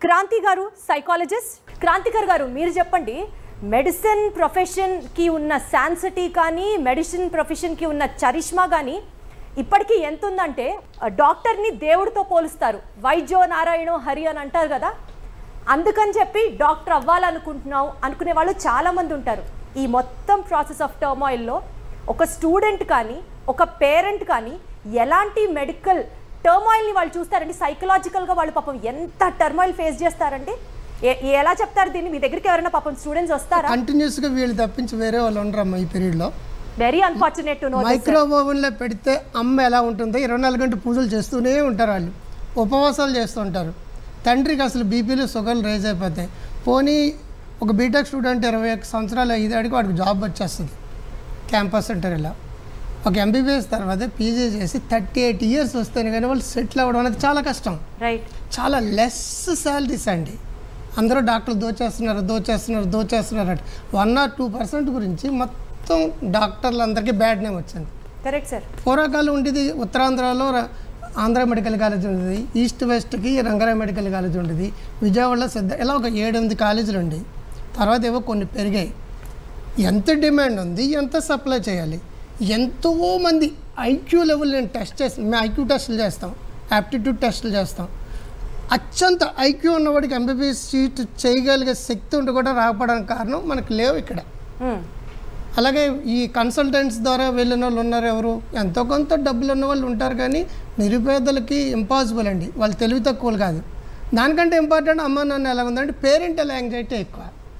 క్రాంతి గారు సైకాలజిస్ట్. క్రాంతికర్ గారు మీరు చెప్పండి, మెడిసిన్ ప్రొఫెషన్కి ఉన్న శాన్సిటీ కానీ మెడిసిన్ ప్రొఫెషన్కి ఉన్న చరిష్మా కానీ ఇప్పటికీ ఎంత ఉందంటే డాక్టర్ని దేవుడితో పోలుస్తారు. వైద్యో నారాయణో హరి అని అంటారు కదా, అందుకని చెప్పి డాక్టర్ అవ్వాలనుకుంటున్నావు అనుకునే వాళ్ళు చాలామంది ఉంటారు. ఈ మొత్తం ప్రాసెస్ ఆఫ్ టర్మాయిల్లో ఒక స్టూడెంట్ కానీ ఒక పేరెంట్ కానీ ఎలాంటి మెడికల్ టర్మాయిల్ని వాళ్ళు చూస్తారండి? సైకలాజికల్గా వాళ్ళు పాపం ఎంత టర్మాయిల్ ఫేస్ చేస్తారండి? ఎలా చెప్తారు దీన్ని? మీ దగ్గరికి ఎవరైనా పాపం స్టూడెంట్స్ వస్తారా? కంటిన్యూస్గా వీళ్ళు తప్పించి వేరే వాళ్ళు ఉండరమ్మా ఈ పీరియడ్లో. Very unfortunate to know. Micro ఓవెన్లో పెడితే అమ్మ ఎలా ఉంటుందో 24 గంటలు పూజలు చేస్తూనే ఉంటారు, వాళ్ళు ఉపవాసాలు చేస్తుంటారు. తండ్రికి అసలు బీపీలు షుగర్లు రేజ్ అయిపోతాయి. పోనీ ఒక బీటెక్ స్టూడెంట్ 21 సంవత్సరాలు అయ్యేటికి వాడికి జాబ్ వచ్చేస్తుంది క్యాంపస్ సెంటర్. ఇలా ఒక ఎంబీబీఎస్ తర్వాత పీజీ చేసి 38 ఇయర్స్ వస్తేనే కానీ వాళ్ళు సెటిల్ అవ్వడం అనేది చాలా కష్టం. రైట్. చాలా లెస్ శాలరీస్ అండి. అందరూ డాక్టర్లు దోచేస్తున్నారు అంటే 1 or 2% గురించి మొత్తం డాక్టర్లందరికీ బ్యాడ్ నేమ్ వచ్చింది. Correct sir. పూర్వకాలం ఉండేది ఉత్తరాంధ్రలో ఆంధ్ర మెడికల్ కాలేజ్ ఉండేది, ఈస్ట్ వెస్ట్కి రంగారావు మెడికల్ కాలేజ్ ఉండేది, విజయవాడలో ఇలా ఒక 7-8 కాలేజీలు ఉండి, తర్వాత ఏవో కొన్ని పెరిగాయి. ఎంత డిమాండ్ ఉంది, ఎంత సప్లై చేయాలి, ఎంతోమంది ఐక్యూ లెవెల్ నేను టెస్ట్ చేస్తాను. మేము ఐక్యూ టెస్టులు చేస్తాం, యాప్టిట్యూడ్ టెస్టులు చేస్తాం. అత్యంత ఐక్యూ ఉన్నవాడికి ఎంబీబీఎస్ సీట్ చేయగలిగే శక్తి ఉండి కూడా రాకపోవడానికి కారణం మనకు లేవు ఇక్కడ. అలాగే ఈ కన్సల్టెంట్స్ ద్వారా వెళ్ళిన వాళ్ళు ఉన్నారు, ఎవరు ఎంతో కొంత డబ్బులు ఉన్న వాళ్ళు ఉంటారు, కానీ నిరుపేదలకి ఇంపాసిబుల్ అండి. వాళ్ళు తెలివి తక్కువలు కాదు. దానికంటే ఇంపార్టెంట్ అమ్మ నాన్న ఎలా ఉందంటే పేరెంటల్ యాంగ్జైటీ ఎక్కువ.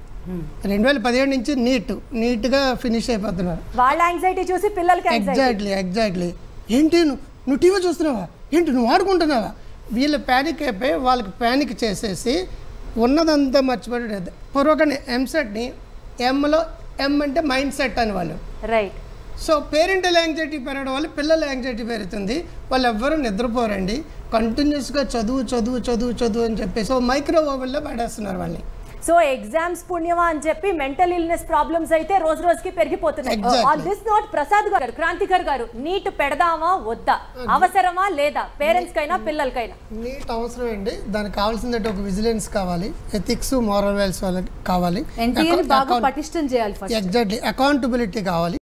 2017 నుంచి నీట్గా ఫినిష్ అయిపోతున్నారు. వాళ్ళ యాంగ్జైటీ చూసి పిల్లలకి ఎగ్జాక్ట్లీ ఏంటి నువ్వు టీవీ చూస్తున్నావా, ఏంటి నువ్వు ఆడుకుంటున్నావా, వీళ్ళు ప్యానిక్ అయిపోయి వాళ్ళకి ప్యానిక్ చేసేసి ఉన్నదంతా మర్చిపోయాడు. పూర్వకంగా ఎంసెట్ని ఎంలో ఎం అంటే మైండ్ సెట్ అని వాళ్ళు. రైట్. సో పేరెంటల్ యాంగ్జైటీ పెరగడం వల్ల పిల్లల యాంగ్జైటీ పెరుగుతుంది. వాళ్ళు ఎవ్వరూ నిద్రపోరండి, కంటిన్యూస్గా చదువు అని చెప్పేసి మైక్రో ఓవెన్లో పడేస్తున్నారు వాళ్ళని. సో ఎగ్జామ్స్ పుణ్యమా అని చెప్పి మెంటల్ ఇల్నెస్ ప్రాబ్లమ్స్ అయితే రోజు రోజుకి పెరిగిపోతున్నాయి. ఆన్ దిస్ నోట్ ప్రసాద్ గారు, క్రాంతికర్ గారు, నీట్ పెడదామా వద్దా, అవసరమా లేదా పేరెంట్స్ కైనా పిల్లలకైనా? నీట్ అవసరం అండి. దానికి కావాల్సింది ఒక విజిలెన్స్ కావాలి, ఎథిక్స్ మోరల్ వాల్యూస్ కావాలి, పటిష్టం చేయాలి, ఎగ్జాక్ట్లీ అకౌంటబిలిటీ కావాలి.